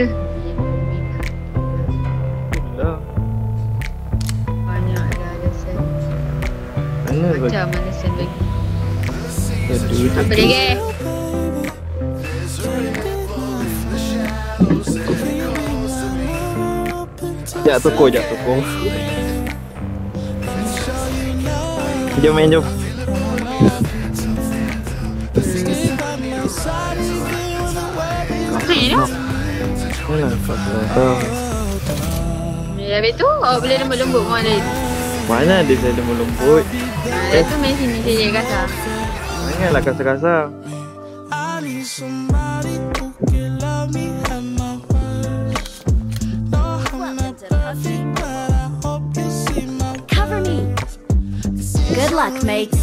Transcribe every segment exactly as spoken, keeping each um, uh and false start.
benda. Dah. Banyak dah lesson. Mana Macam mana lesson lagi. Gaduh. Apa lagi? Sekejap toko, sekejap toko. Jom main, jom. Okey dah. Alah, tak. Ya, habis tu awak boleh lembut-lembut orang lain. Mana ada saya lemah lembut. Lepas tu main sini saja kasar. Janganlah kasar-kasar. Cover me. Good luck, mates.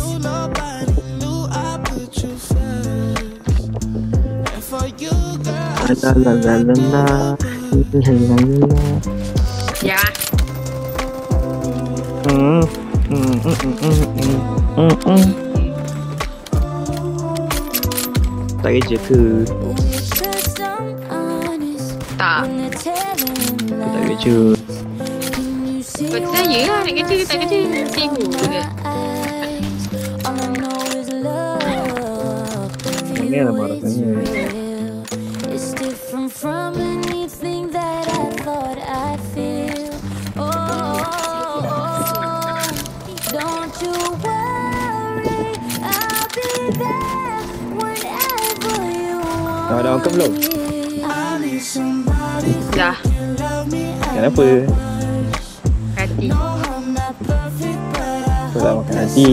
La la la la la la la la. Ya. Hmm. Hmm. Hmm. Hmm. Hmm. Hmm. Tak kerja ke? Tak. Tak kerja. Buat saya lah nak kerja ke tak kerja. Cikgu je. Ini lah marahnya. From anything that I thought I'd feel. Oh, don't you worry, I'll be there whenever you want. Dah ada makan belum? Dah. Kenapa? Hati. Kau tak makan hati.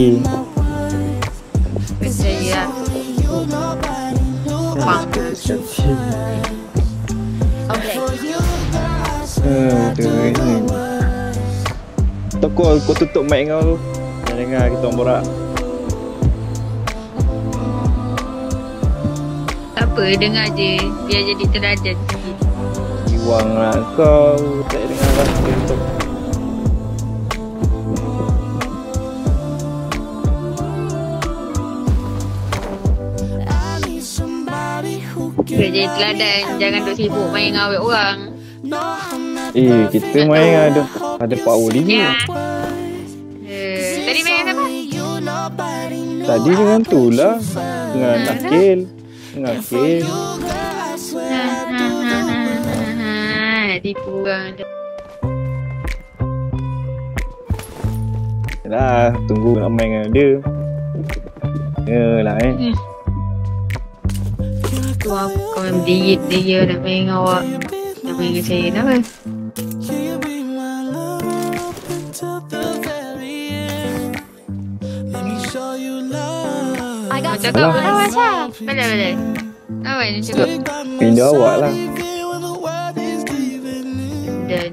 Percaya lah. Pang. Okay. Aduh, ini. Toko, kau tutup mic kau tu. Jangan dengar kita orang borak. Tak apa, dengar je. Biar jadi teladan sikit. Iwang lah kau. Tak dengar lah. Tutup. Biar jadi teladan. Jangan duk sibuk main dengan awet orang. Eh, kita main ada ada Pak Oli je. Ya. Eh, tadi main dengan siapa? Tadi dengan tu lah. Dengan Akil. Dengan Akil. Ha, ha, ha, ha, ha. Nak tipu orang. Yalah, tunggu nak main dengan dia. Yalah eh. Hmm. Tu aku kawan berdiri dia nak main dengan awak. Nak main dengan saya. Kenapa? I got Cakap apa awak sah? Balik balik. Awak ni cakap. Pindah awak lah. Dan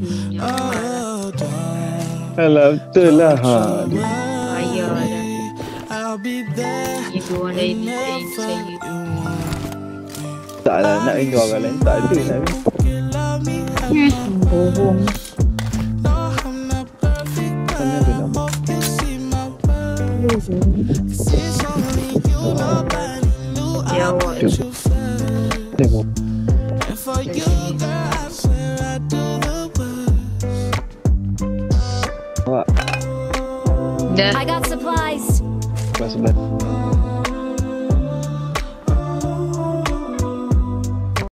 Alah, betul lah. Ha, dia. ayah dah. Ibu orang lain ni lain saya. Tak lah, nak rindu orang lain. Tak ada nak rindu. Hmm, bohong. Mana ada nama? Ya awak. Tengok. Awak. Dah. I got supplies. Kelas sebelah.